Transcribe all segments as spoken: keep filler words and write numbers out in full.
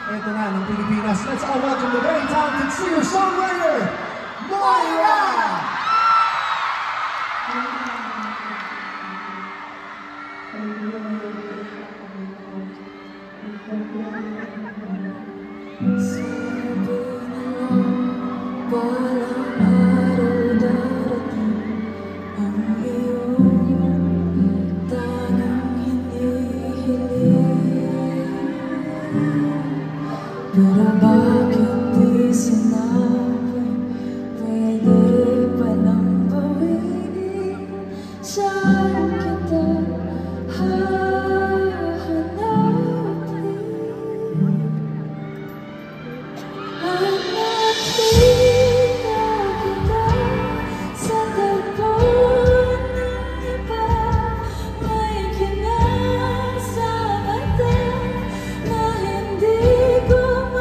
Ito na ng Pilipinas. Let's all welcome the very talented singer-songwriter, Moira! Pero bakit di sinabi, pwede palang bawiin, saan kita hahanapin? Hanapin na kita sa tagpo ng iba, may kinang sa mata na hindi ko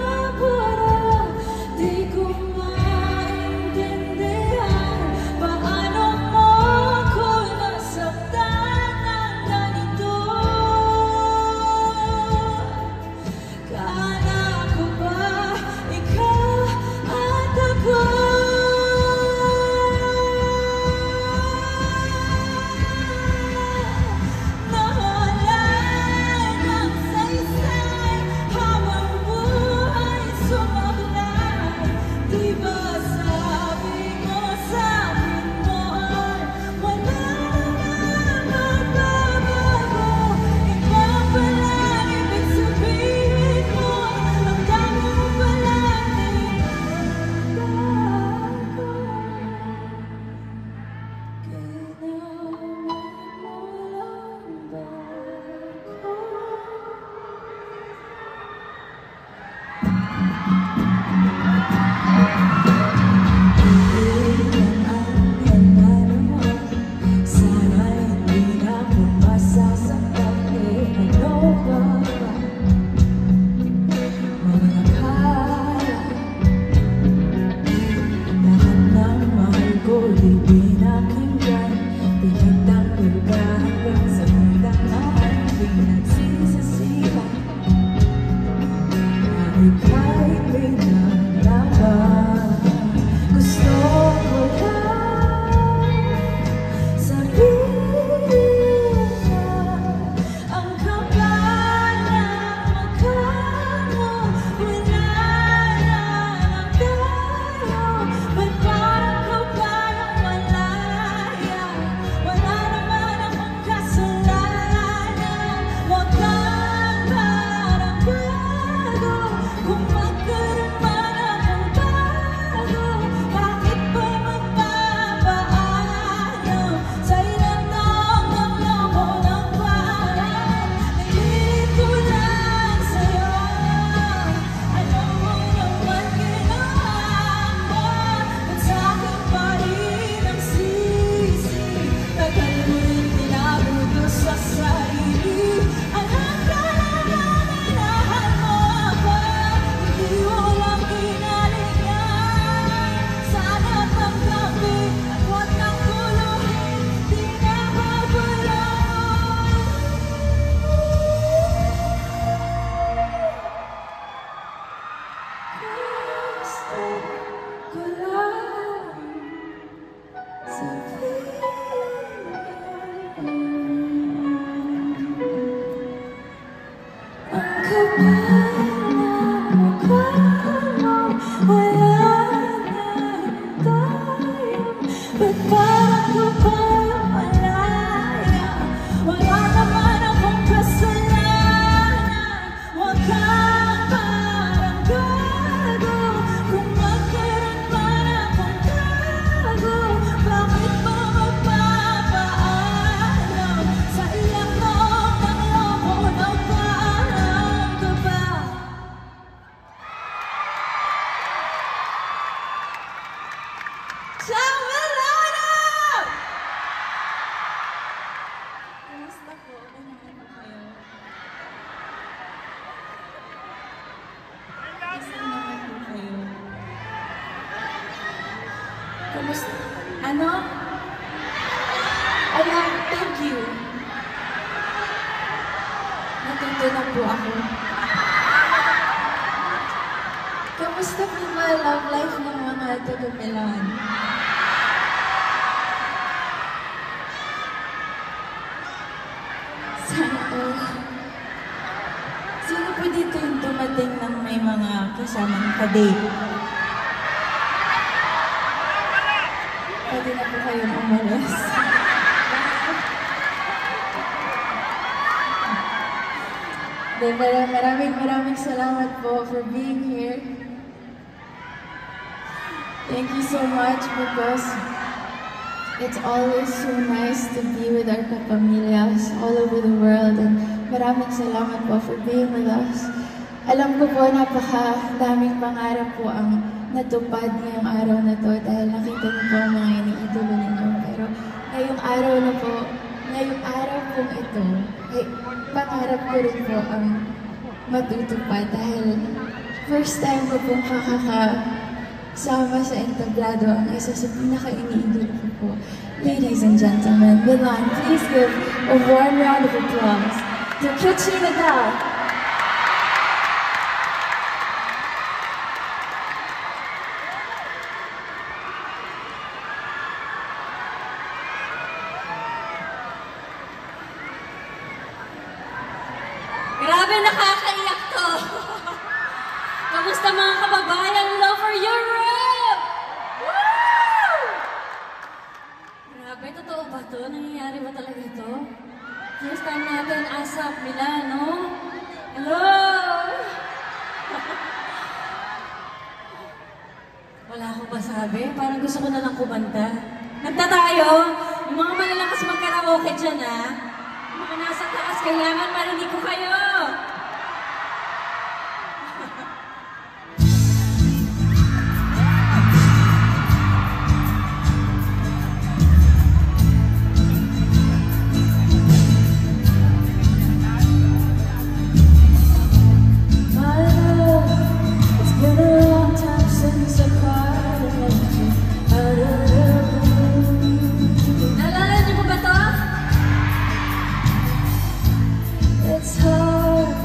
Ano? Ano? Thank you. Natuto na po ako. Kamusta po ba love life ng mga taga Milan? Sana all. Sino po dito yung dumating ng may mga kasamang ka-date? Pwede na po kayong umalis. De, maraming maraming salamat po for being here. Thank you so much because it's always so nice to be with our kapamilyas all over the world, and maraming salamat po for being with us. Alam ko po napaka-daming pangarap po ang natupad ngayong araw na to dahil nakita niyo po ang mga iniidolo ninyo. Pero ngayong araw na po, ngayong araw pong ito, ay pangarap ko rin po ang matutupad dahil first time ko pong kakakasama sa entablado ang isa sa pinaka-iniidolo ko po. Ladies and gentlemen, Milan, please give a warm round of applause to Kitchie Nadal. Grabe, nakakaiyak to! Kamusta mga kababayan? Hello for Europe! Woo! Grabe, totoo ba to? Nangyayari ba talaga ito? First time natin asap Milan, no? Hello! Wala akong masabi. Parang gusto ko na lang kumanta. Nagta tayo! Yung mga malalakas magkaraoke dyan, ha? Mga nasa taas, kailangan marinig ko kayo! It's hard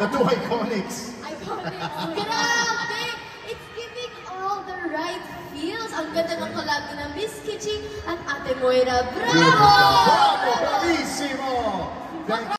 The two iconics. Iconic. Grabe! It's giving all the right feels. Ang ganda ng collab ni na Miss Kitchie at Ate Moira. Bravo! Bravo! Bravissimo!